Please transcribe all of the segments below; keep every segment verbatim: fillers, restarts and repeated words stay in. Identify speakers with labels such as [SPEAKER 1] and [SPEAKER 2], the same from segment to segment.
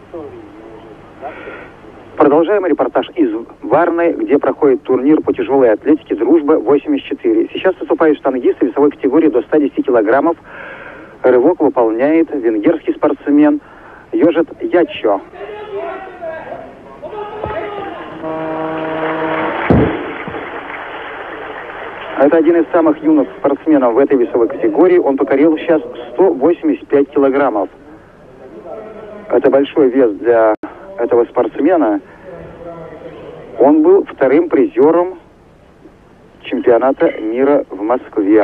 [SPEAKER 1] Продолжаем репортаж из Варны, где проходит турнир по тяжелой атлетике «Дружба восемьдесят четыре». Сейчас выступают штангисты весовой категории до ста десяти килограммов. Рывок выполняет венгерский спортсмен Йожет Ячо. Это один из самых юных спортсменов в этой весовой категории. Он покорил сейчас сто восемьдесят пять килограммов. Это большой вес для этого спортсмена. Он был вторым призером чемпионата мира в Москве.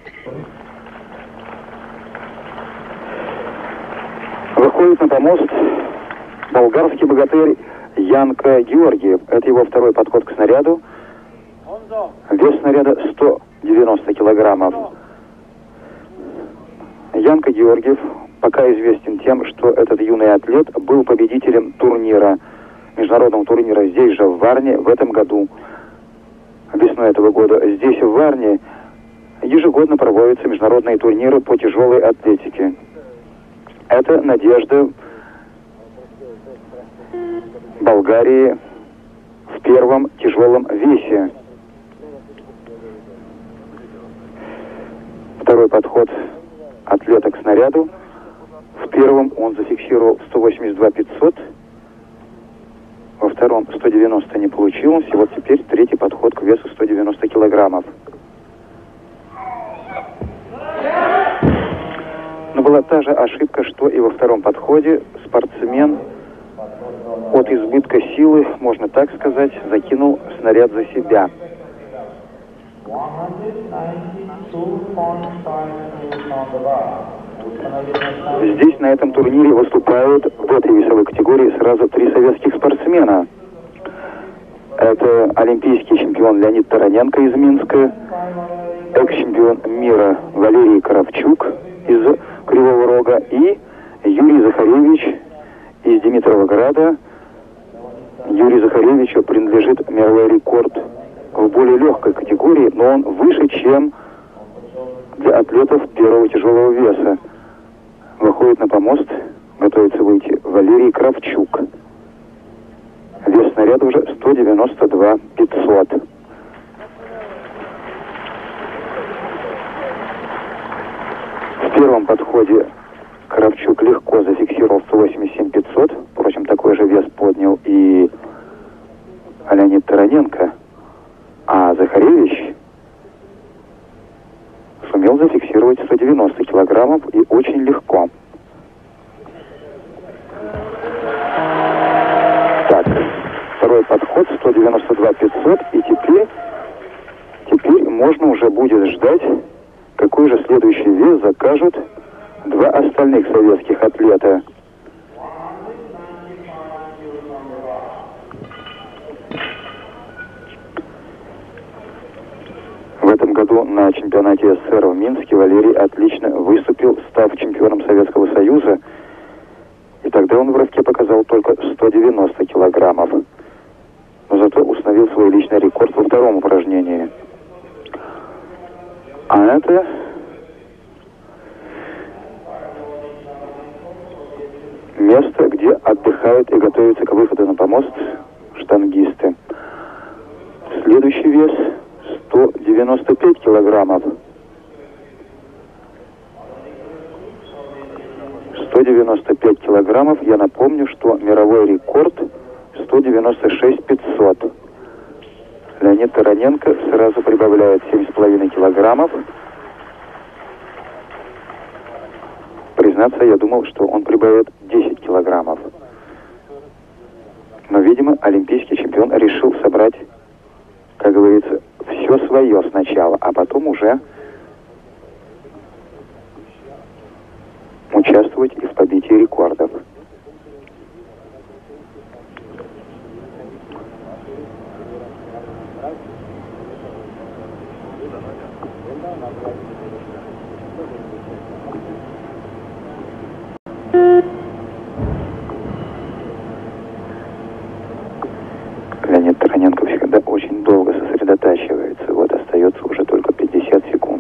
[SPEAKER 1] Выходит на помост болгарский богатырь Янка Георгиев. Это его второй подход к снаряду. Вес снаряда сто девяносто килограммов. Янка Георгиев пока известен тем, что этот юный атлет был победителем турнира, международного турнира здесь же, в Варне, в этом году, весной этого года. Здесь, в Варне, ежегодно проводятся международные турниры по тяжелой атлетике. Это надежда Болгарии в первом тяжелом весе. Второй подход атлета к снаряду. В первом он зафиксировал сто восемьдесят два пятьсот, во втором сто девяносто не получилось, и вот теперь третий подход к весу сто девяносто килограммов. Но была та же ошибка, что и во втором подходе. Спортсмен от избытка силы, можно так сказать, закинул снаряд за себя. Здесь, на этом турнире, выступают в этой весовой категории сразу три советских спортсмена. Это олимпийский чемпион Леонид Тараненко из Минска, экс-чемпион мира Валерий Кравчук из Кривого Рога и Юрий Захаревич из Димитровграда. Юрию Захаревичу принадлежит мировой рекорд в более легкой категории, но он выше, чем для атлетов первого тяжелого веса. Выходит на помост, готовится выйти Валерий Кравчук. Вес снаряда уже сто девяносто два пятьсот. В первом подходе Кравчук легко зафиксировал сто восемьдесят семь пятьсот. Впрочем, такой же вес поднял и Леонид Тараненко. А Захаревич сумел зафиксировать сто девяносто килограммов и очень легко. Так, второй подход сто девяносто два пятьсот, и теперь, теперь можно уже будет ждать, какой же следующий вес закажут два остальных советских атлета. В этом году на чемпионате СССР в Минске Валерий отлично выступил, став чемпионом Советского Союза. И тогда он в рывке показал только сто девяносто килограммов. Но зато установил свой личный рекорд во втором упражнении. А это место, где отдыхают и готовятся к выходу на помост штангисты. Следующий вес сто девяносто пять килограммов. сто девяносто пять килограммов. Я напомню, что мировой рекорд сто девяносто шесть пятьсот. Леонид Тараненко сразу прибавляет семь с половиной килограммов. Признаться, я думал, что он прибавит десять килограммов. Но, видимо, олимпийский чемпион решил собрать, как говорится, все свое сначала, а потом уже участвовать и в побитии рекордов. Леонид Тараненко всегда очень долго сосредотачивается. Вот остается уже только пятьдесят секунд.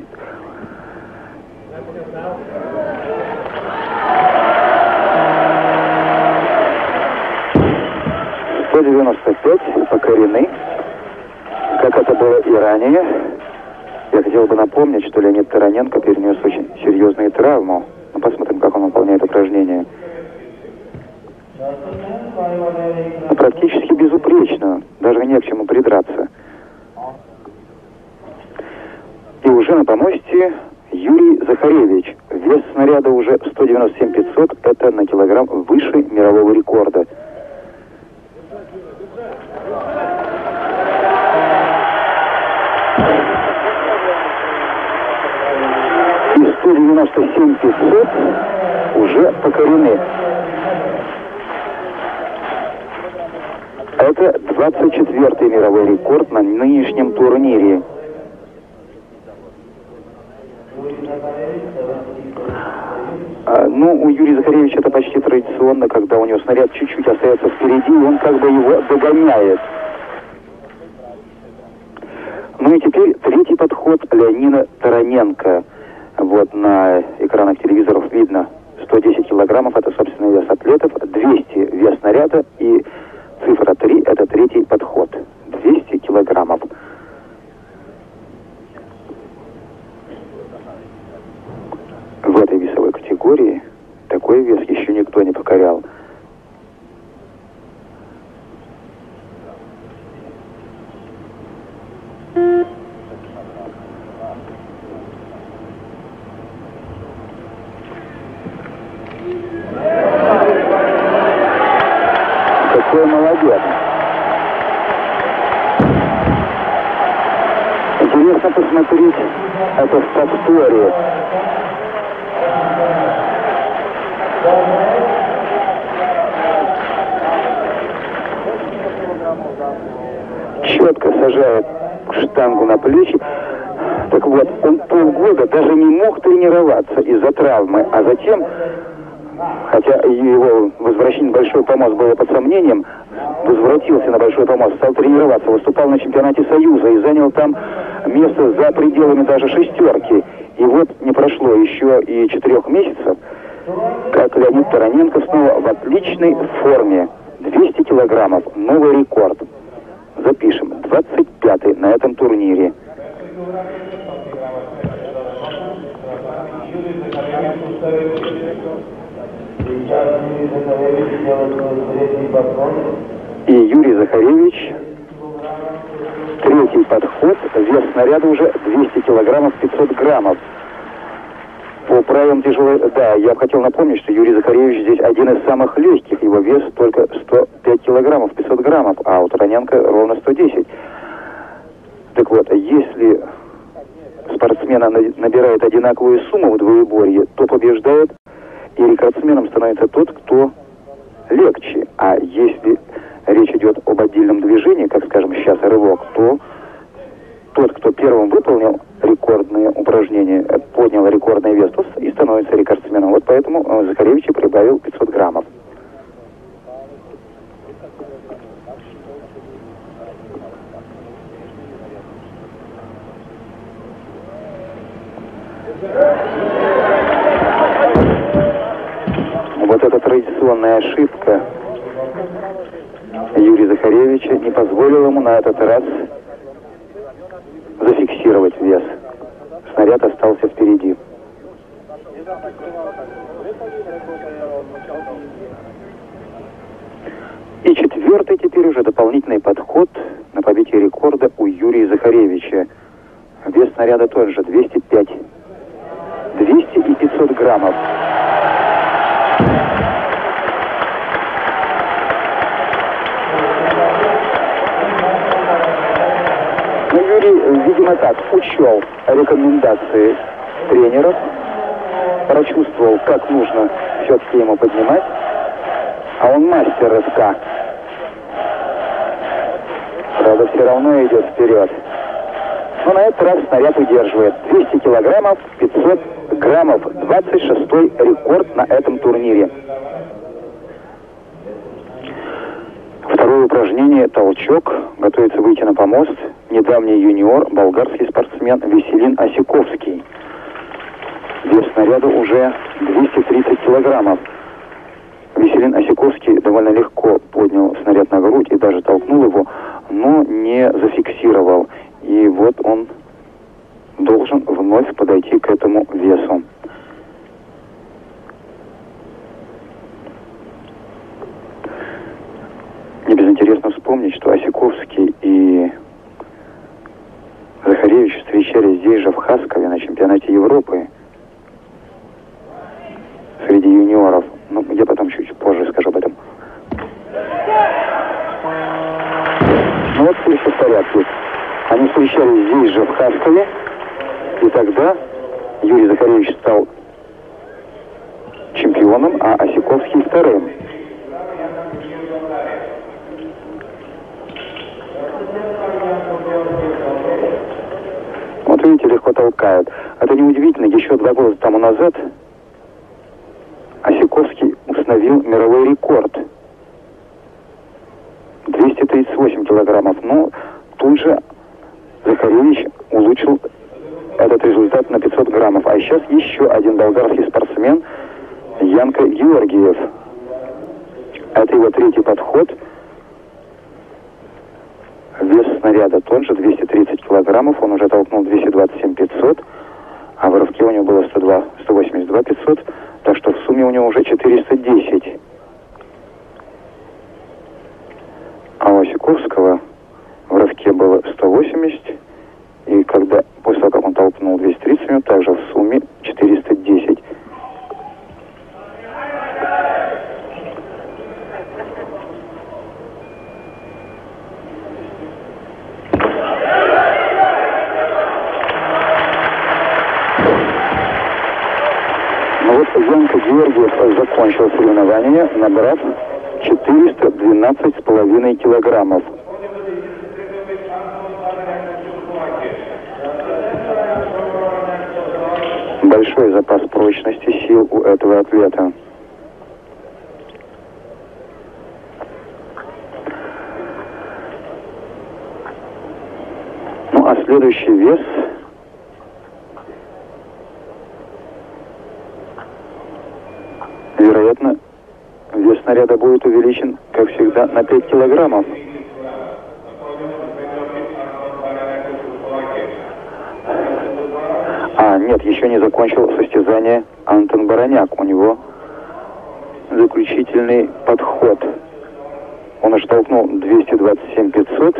[SPEAKER 1] сто девяносто пять покорены, как это было и ранее. Я хотел бы напомнить, что Леонид Тараненко перенес очень серьезную травму. Ну, посмотрим, как он выполняет упражнение. Ну, практически безупречно, даже не к чему придраться. И уже на помосте Юрий Захаревич. Вес снаряда уже сто девяносто семь пятьсот, это на килограмм выше мирового рекорда. И сто девяносто семь пятьсот уже покорены. Это двадцать четвёртый мировой рекорд на нынешнем турнире. А, ну, у Юрия Захаревича это почти традиционно, когда у него снаряд чуть-чуть остается впереди, и он как бы его догоняет. Ну и теперь третий подход Леонида Тараненко. Вот на экранах телевизоров видно сто десять килограммов, это собственный вес атлетов, двести вес снаряда, и цифра три это третий подход. двести килограммов. В этой весовой категории такой вес еще никто не покорял. Какой молодец. Интересно посмотреть это в повторе. Четко сажает штангу на плечи. Так вот, он полгода даже не мог тренироваться из-за травмы, а затем, хотя его возвращение на Большой помост было под сомнением, возвратился на Большой помост, стал тренироваться, выступал на чемпионате Союза и занял там место за пределами даже шестерки. И вот не прошло еще и четырех месяцев, как Леонид Тараненко снова в отличной форме. двести килограммов, новый рекорд. Запишем, двадцать пятый на этом турнире. И Юрий Захаревич, третий подход, вес снаряда уже двести килограммов, пятьсот граммов. По правилам тяжелой... Да, я хотел напомнить, что Юрий Захаревич здесь один из самых легких. Его вес только сто пять килограммов, пятьсот граммов, а у Тараненко ровно сто десять. Так вот, если спортсмена набирает одинаковую сумму в двоеборье, то побеждает, и рекордсменом становится тот, кто легче. А если речь идет об отдельном движении, как, скажем, сейчас рывок, то тот, кто первым выполнил рекордные упражнения, поднял рекордный вес, то и становится рекордсменом. Вот поэтому Захаревич прибавил пятьсот граммов. Вот эта традиционная ошибка Юрия Захаревича не позволила ему на этот раз зафиксировать вес. Снаряд остался впереди. И четвертый теперь уже дополнительный подход на побитие рекорда у Юрия Захаревича. Вес снаряда тот же, двести пять. двести и пятьсот граммов. Но Юрий, видимо, так, учел рекомендации тренеров, прочувствовал, как нужно все-таки ему поднимать, а он мастер рывка. Правда, все равно идет вперед. Но на этот раз снаряд удерживает. двести килограммов, пятьсот граммов. двадцать шестой рекорд на этом турнире. Второе упражнение — толчок. Готовится выйти на помост недавний юниор, болгарский спортсмен Веселин Осиковский. Вес снаряда уже двести тридцать килограммов. Веселин Осяковский довольно легко поднял снаряд на грудь и даже толкнул его, но не зафиксировал. И вот он должен вновь подойти к этому весу. Мне безинтересно вспомнить, что Осяковский и Захаревич встречались здесь же, в Хаскове, на чемпионате Европы среди юниоров. Ну, я потом чуть позже скажу об этом. Ну вот теперь все в порядке. Они встречались здесь же, в Хаскове, и тогда Юрий Захаревич стал чемпионом, а Осяковский вторым. Вот видите, легко толкают. Это неудивительно, еще два года тому назад Осяковский установил мировой рекорд. двести тридцать восемь килограммов. Но тут же Захаревич улучшил этот результат на пятьсот граммов. А сейчас еще один болгарский спортсмен Янко Георгиев. Это его третий подход. Вес снаряда тот же, двести тридцать килограммов. Он уже толкнул двести двадцать семь пятьсот. А в рывке у него было сто два, сто восемьдесят два пятьсот. Так что в сумме у него уже четыреста десять. А у Осяковского в рывке было сто восемьдесят. И когда, после того, как он толкнул двести тридцать минут, также в сумме четыреста десять. Ну вот Янко Георгиев закончил соревнование, набрав четыреста двенадцать с половиной килограммов. Большой запас прочности сил у этого атлета. Ну а следующий вес вероятно, вес снаряда будет увеличен, как всегда, на пять килограммов. А, нет, еще не закончил состязание Антон Бороняк. У него заключительный подход. Он уже толкнул двести двадцать семь пятьсот.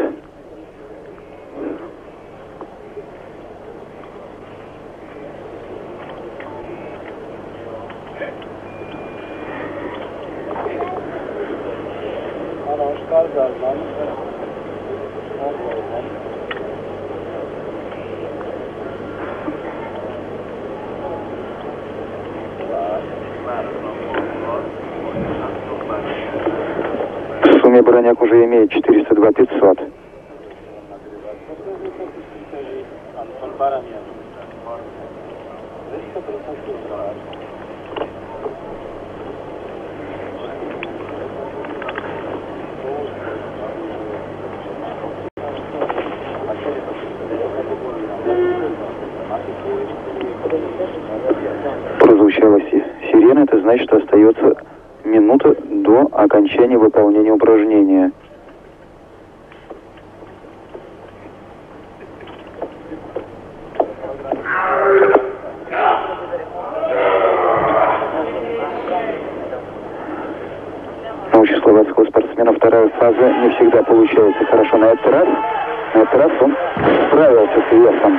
[SPEAKER 1] В сумме Бороняк уже имеет четыреста два пятьсот. Прозвучала сирена, это значит, что остается минута до окончания выполнения упражнения. Но у чехословацкого спортсмена вторая фаза не всегда получается хорошо. На этот раз, на этот раз он справился с весом.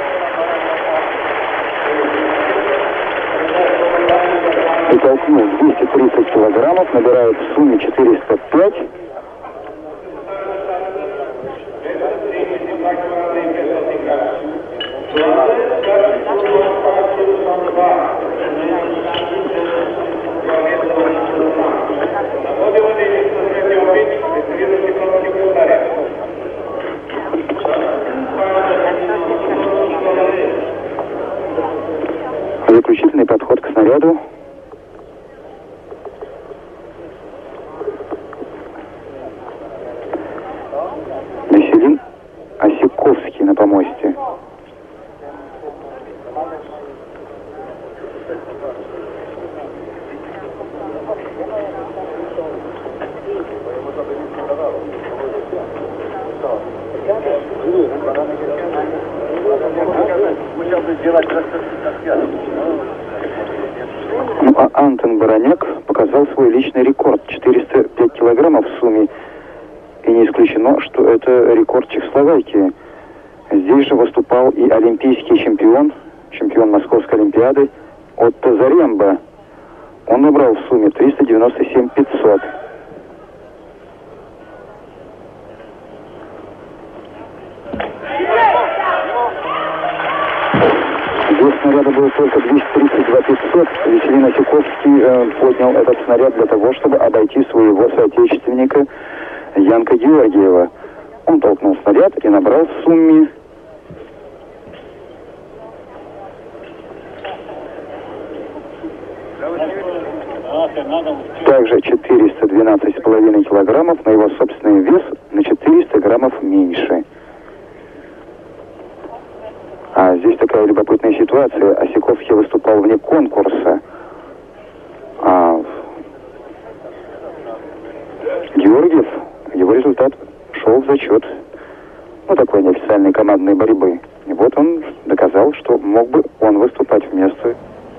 [SPEAKER 1] И толкнул двести тридцать килограммов, набирает в сумме четыреста пять. Заключительный подход к снаряду. Веселин Осяковский на помосте. Тороняк показал свой личный рекорд — четыреста пять килограммов в сумме. И не исключено, что это рекорд Чехословакии. Здесь же выступал и олимпийский чемпион, чемпион Московской Олимпиады Отто Заремба. Он набрал в сумме триста девяносто семь пятьсот. Вес снаряда был только двести тридцать два пятьсот. Веселин Осиковский э, поднял этот снаряд для того, чтобы обойти своего соотечественника Янка Георгиева. Он толкнул снаряд и набрал в сумме также четыреста двенадцать с половиной килограммов, на его собственный вес на четыреста граммов меньше. А здесь такая любопытная ситуация. Осиковский выступал вне конкурса, а Георгиев, его результат шел в зачет, ну, такой неофициальной командной борьбы. И вот он доказал, что мог бы он выступать вместо.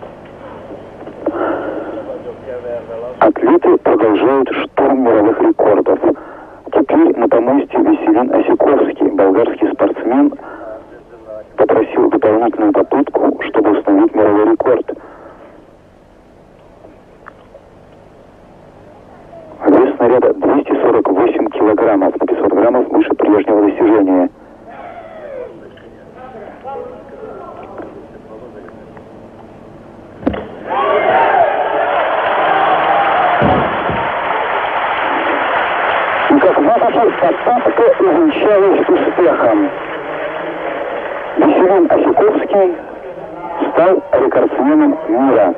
[SPEAKER 1] Атлеты продолжают штурм мировых рекордов. Теперь на помосте Веселин Осиковский, болгарский спортсмен, попросил дополнительную попытку, чтобы установить мировой рекорд. Вес снаряда двести сорок восемь килограммов, на пятьсот граммов выше прежнего достижения. И как видите, попытка увенчалась успехом. Веселин Осиковский стал рекордсменом мира.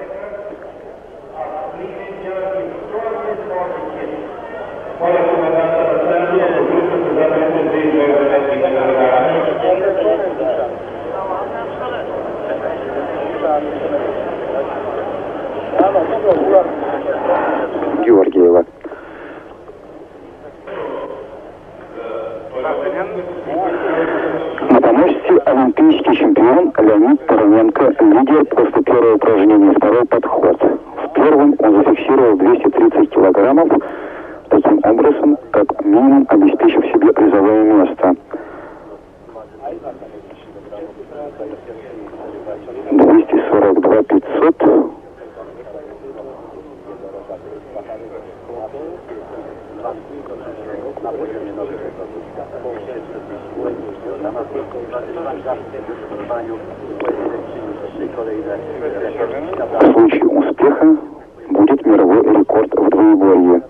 [SPEAKER 1] Георгиева. На помосте олимпийский чемпион Леонид Тараненко, лидер после первого упражнения, второй подход. В первом он зафиксировал двести тридцать килограммов, таким образом, как минимум обеспечив себе призовое место. двести сорок два пятьсот. В случае успеха будет мировой рекорд в двоеборье.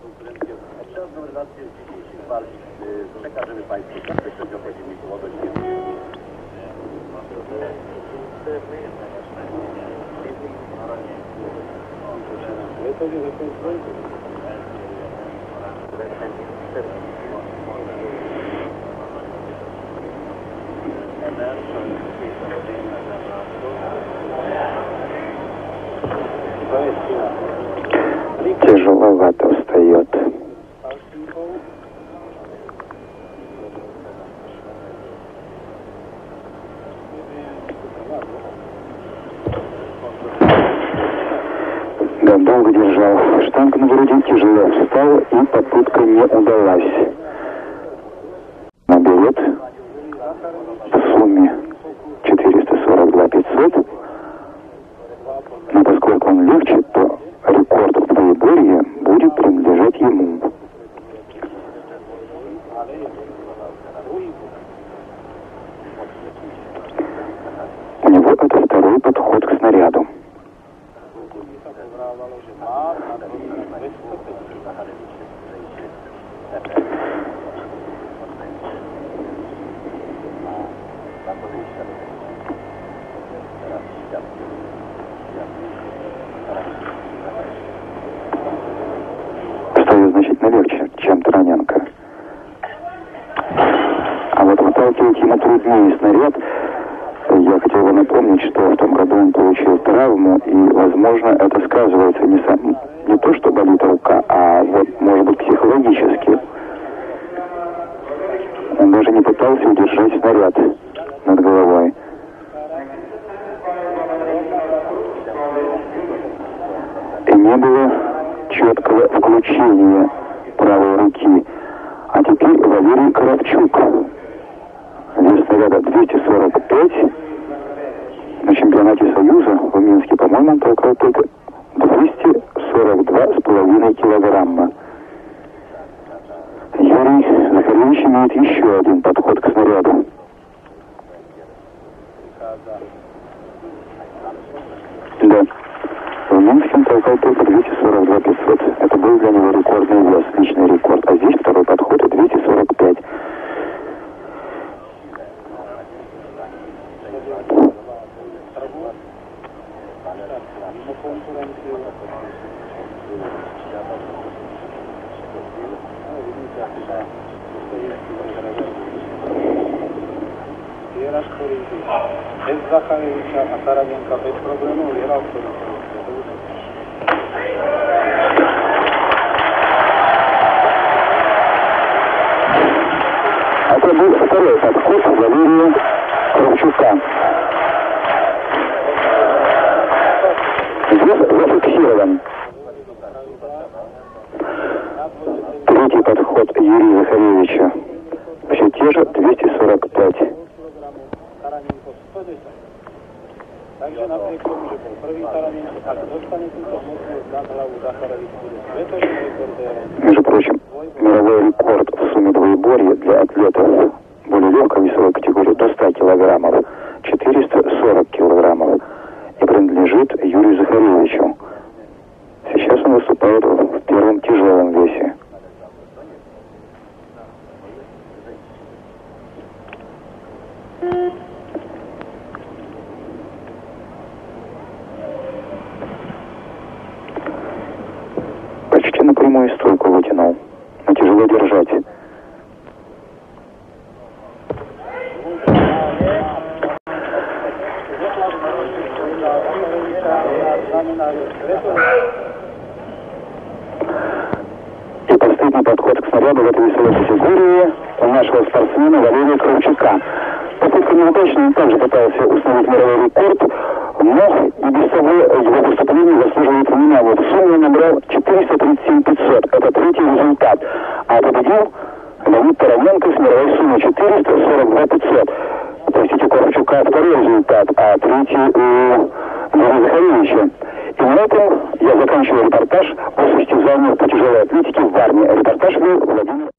[SPEAKER 1] Тяжеловато встает. Да, долго держал штангу на груди, тяжело встал, и попытка не удалась. Наберет в сумме четыреста сорок два пятьсот. Но поскольку он легче, то рекорд в двоеборье будет принадлежать ему. У него это второй подход к снаряду. Встает значительно легче, чем Тараненко. А вот выталкивать ему труднее снаряд. Я хотел бы напомнить, что в том году он получил травму, и, возможно, это сказывается не, сам, не то, что болит рука, а вот, может быть, психологически. Он даже не пытался удержать снаряд над головой. И не было четкого включения правой руки. А теперь Валерий Кравчук. Вес снаряда двести сорок пять. На чемпионате Союза в Минске, по-моему, он толкал только двести сорок два с половиной килограмма. Юрий Захаревич имеет еще один подход к снаряду. Да. В Минске он толкал только двести сорок два пятьсот. Это был для него рекордный вес, личный рекорд. А здесь второй подход двести сорок пять.
[SPEAKER 2] Bez Zachareviča a Taragenka bez problémov vyhral ktorý.
[SPEAKER 1] Это был второй подход Валерия Кравчука. Здесь зафиксирован. Третий подход Юрия Захаревича. Все те же двести сорок пять.
[SPEAKER 2] Takže napriek tomu, že bol prvý Taragenko, ak dostane túto možnosť na hlavu Zacharevič, bude svetovým rekordérom.
[SPEAKER 1] Между прочим, мировой рекорд в сумме двоеборья для атлетов более легкой весовой категории до ста килограммов, четыреста сорок килограммов, и принадлежит Юрию Захаревичу. Сейчас он выступает в первом тяжелом весе. Почти напрямую стойку вытянул, но тяжело держать. И последний подход к снаряду в этой весовой категории у нашего спортсмена Валерия Кравчука. Попытка неудачная, он также пытался установить мировой рекорд, но и без того его выступление заслуживает внимания. В сумме он набрал четыреста тридцать семь пятьсот. Это третий результат. А победил Леонид Тараненко с мировой суммой четыреста сорок два пятьсот. Простите, у Кравчука второй результат, а третий у Юрия Захаревича. И на этом я заканчиваю репортаж о состязаниях по тяжелой атлетике в Варне. Репортаж был Владимир